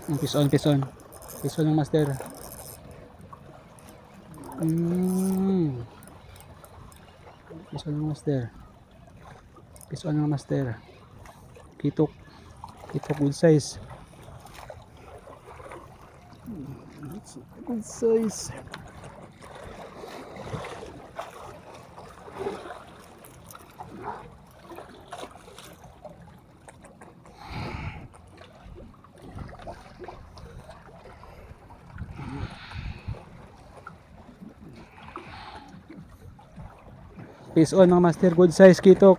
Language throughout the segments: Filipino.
Pison, pison. Pison ng master. Pison ng master. Pison ng master. Kitok. Kitok good size. Good size. Fish on mga master, good size kitok.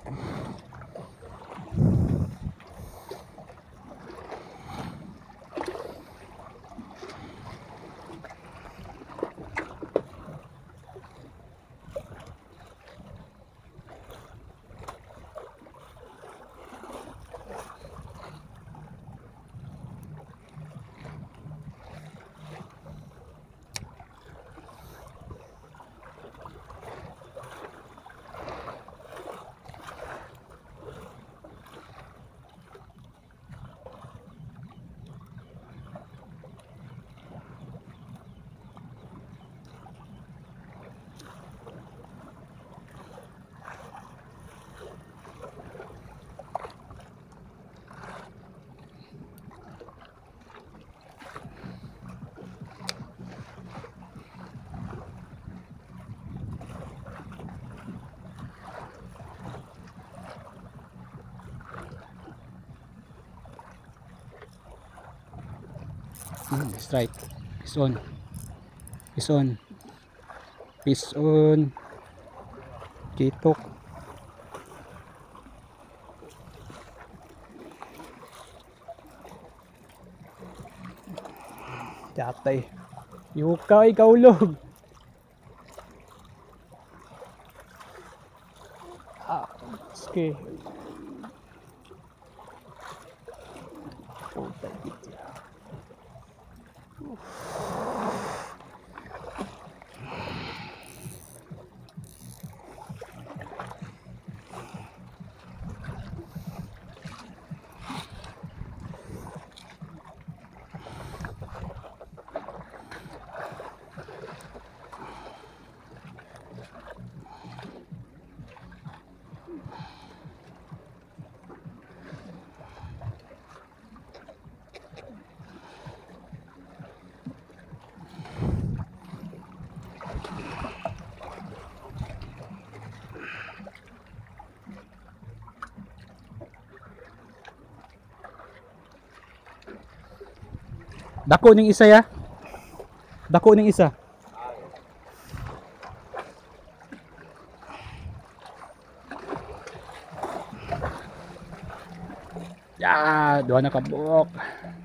Strike. Fish on. Fish on. Fish on. Kitok. Yatay. Yukay kaulog. Ah, okay. Oh, dako ning isa ya. Dako ning isa. Ya, duha na ka buok.